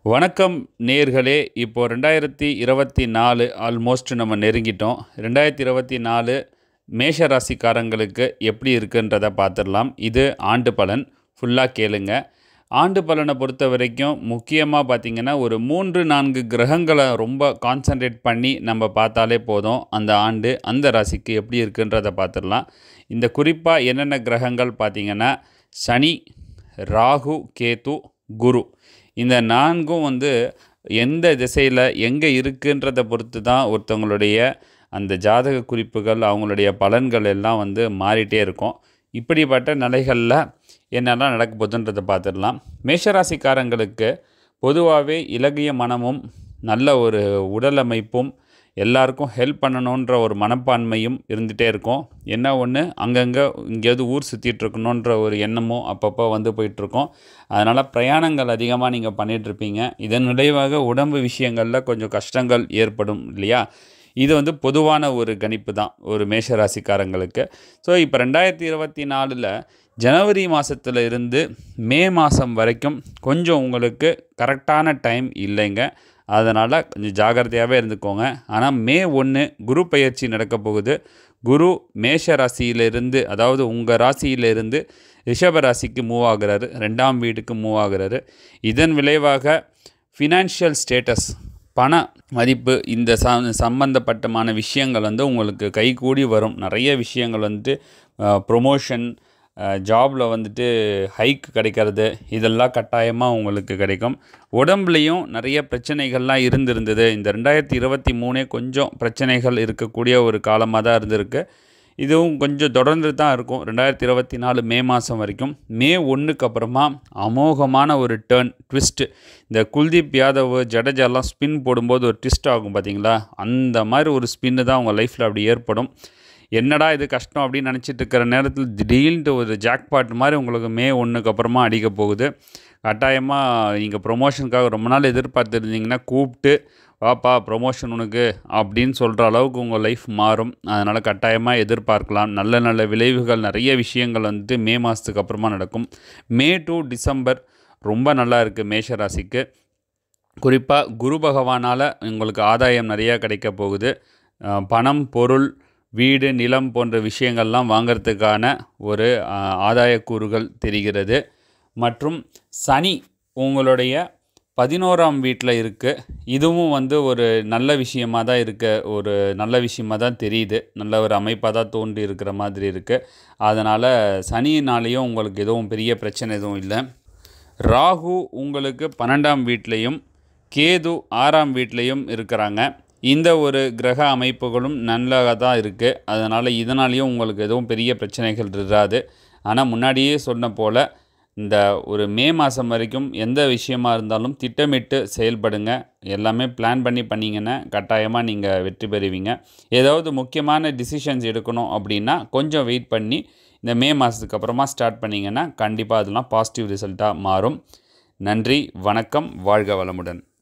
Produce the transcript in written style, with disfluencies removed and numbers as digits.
வணக்கம் நேயர்களே. இப்போ 2024 ஆல்மோஸ்ட் நம்ம நெருங்கிட்டோம். 2024 மேஷ ராசிக்காரங்களுக்கு எப்படி இருக்குன்றதை பார்த்துடலாம். இது ஆண்டு பலன் ஃபுல்லாக கேளுங்க. ஆண்டு பலனை பொறுத்த வரைக்கும் முக்கியமாக பார்த்திங்கன்னா ஒரு 3-4 கிரகங்களை ரொம்ப கான்சன்ட்ரேட் பண்ணி நம்ம பார்த்தாலே போதும். அந்த ஆண்டு அந்த ராசிக்கு எப்படி இருக்குன்றதை பார்த்துடலாம். இந்த குறிப்பாக என்னென்ன கிரகங்கள் பார்த்திங்கன்னா சனி, ராகு, கேது, குரு, இந்த நான்கும் எந்த திசையில் எங்கே இருக்குன்றதை பொறுத்து தான் ஒருத்தவங்களுடைய அந்த ஜாதக குறிப்புகள், அவங்களுடைய பலன்கள் எல்லாம் மாறிட்டே இருக்கும். இப்படிப்பட்ட நிலைகளில் என்னெல்லாம் நடக்க போகுதுன்றதை பார்த்துடலாம். மேஷராசிக்காரங்களுக்கு பொதுவாகவே இலகிய மனமும் நல்ல ஒரு உடல் அமைப்பும் எல்லாருக்கும் ஹெல்ப் பண்ணணுன்ற ஒரு மனப்பான்மையும் இருந்துகிட்டே இருக்கும். என்ன ஒன்று, அங்கங்கே எங்கேயாவது ஊர் சுற்றிட்டு இருக்கணுன்ற ஒரு எண்ணமும் அப்பப்போ போயிட்டுருக்கோம். அதனால் பிரயாணங்கள் அதிகமாக நீங்கள் பண்ணிகிட்ருப்பீங்க. இதன் விளைவாக உடம்பு விஷயங்களில் கொஞ்சம் கஷ்டங்கள் ஏற்படும் இல்லையா? இது பொதுவான ஒரு கணிப்பு தான் ஒரு மேஷராசிக்காரங்களுக்கு. ஸோ இப்போ 2024 ஜனவரி மாதத்தில் இருந்து மே மாதம் வரைக்கும் கொஞ்சம் உங்களுக்கு கரெக்டான டைம் இல்லைங்க. அதனால் கொஞ்சம் ஜாகிரதையாகவே இருந்துக்கோங்க. ஆனால் மே 1 குரு பயிற்சி நடக்க போகுது. குரு மேஷ ராசியிலிருந்து, அதாவது உங்கள் ராசியிலிருந்து ரிஷப ராசிக்கு மூவ் ஆகிறாரு, 2ஆம் வீட்டுக்கு மூவ் ஆகிறாரு. இதன் விளைவாக ஃபினான்ஷியல் ஸ்டேட்டஸ், பண மதிப்பு, இந்த சம்பந்தப்பட்டமான விஷயங்கள் உங்களுக்கு கைகூடி வரும். நிறைய விஷயங்கள் ப்ரொமோஷன், ஜாபில் ஹைக் கிடைக்கிறது, இதெல்லாம் கட்டாயமாக உங்களுக்கு கிடைக்கும். உடம்புலையும் நிறைய பிரச்சனைகள்லாம் இருந்திருந்தது. இந்த 2023 கொஞ்சம் பிரச்சனைகள் இருக்கக்கூடிய ஒரு காலமாக தான் இருந்திருக்கு. இதுவும் கொஞ்சம் தொடர்ந்து தான் இருக்கும் 2024 மே மாதம் வரைக்கும். மே 1க்கு அப்புறமா அமோகமான ஒரு ட்விஸ்ட்டு. இந்த குல்தீப் யாதவ், ஜடேஜாலாம் ஸ்பின் போடும்போது ஒரு ட்விஸ்ட் ஆகும் பார்த்தீங்களா? அந்த மாதிரி ஒரு ஸ்பின்னு தான் உங்கள் லைஃப்பில் அப்படி ஏற்படும். என்னடா இது கஷ்டம் அப்படின்னு நினச்சிட்டு இருக்கிற நேரத்தில் திடீர்னு ஒரு ஜாக்பாட் மாதிரி உங்களுக்கு மே 1க்கு அப்புறமா அடிக்க போகுது. கட்டாயமாக நீங்கள் ப்ரொமோஷனுக்காக ரொம்ப நாள் எதிர்பார்த்துருந்தீங்கன்னா கூப்பிட்டு வாப்பா ப்ரொமோஷன் உனக்கு அப்படின்னு சொல்கிற அளவுக்கு உங்கள் லைஃப் மாறும். அதனால் கட்டாயமாக எதிர்பார்க்கலாம். நல்ல நல்ல விளைவுகள், நிறைய விஷயங்கள் மே மாதத்துக்கு அப்புறமா நடக்கும். மே டு டிசம்பர் ரொம்ப நல்லா இருக்குது மேஷராசிக்கு. குறிப்பாக குரு பகவானால் உங்களுக்கு ஆதாயம் நிறையா கிடைக்க போகுது. பணம், பொருள், வீடு, நிலம் போன்ற விஷயங்கள்லாம் வாங்கிறதுக்கான ஒரு ஆதாயக்கூறுகள் தெரிகிறது. மற்றும் சனி உங்களுடைய 11ஆம் வீட்டில் இருக்குது. இதுவும் ஒரு நல்ல விஷயமாக தான் ஒரு நல்ல விஷயமாக தான் தெரியுது. நல்ல ஒரு அமைப்பாக தான் தோன்றி இருக்கிற மாதிரி இருக்குது. அதனால் சனியினாலேயும் உங்களுக்கு எதுவும் பெரிய பிரச்சனை எதுவும் இல்லை. ராகு உங்களுக்கு 12ஆம் வீட்லேயும் கேது 6ஆம் வீட்லேயும் இருக்கிறாங்க. இந்த ஒரு கிரக அமைப்புகளும் நல்லதாக தான் இருக்குது. இதனாலேயும் உங்களுக்கு எதுவும் பெரிய பிரச்சனைகள் இருக்காது. ஆனால் முன்னாடியே சொன்ன போல் இந்த ஒரு மே மாதம் வரைக்கும் எந்த விஷயமாக இருந்தாலும் திட்டமிட்டு செயல்படுங்க. எல்லாமே பிளான் பண்ணி பண்ணிங்கன்னா கட்டாயமாக நீங்கள் வெற்றி பெறுவீங்க. ஏதாவது முக்கியமான டிசிஷன்ஸ் எடுக்கணும் அப்படின்னா கொஞ்சம் வெயிட் பண்ணி இந்த மே மாதத்துக்கு அப்புறமா ஸ்டார்ட் பண்ணிங்கன்னா கண்டிப்பாக அதெல்லாம் பாசிட்டிவ் ரிசல்ட்டாக மாறும். நன்றி, வணக்கம், வாழ்க வளமுடன்.